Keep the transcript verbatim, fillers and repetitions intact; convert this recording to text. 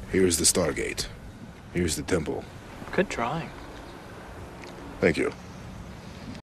Here's the Stargate. Here's the temple. Good drawing. Thank you.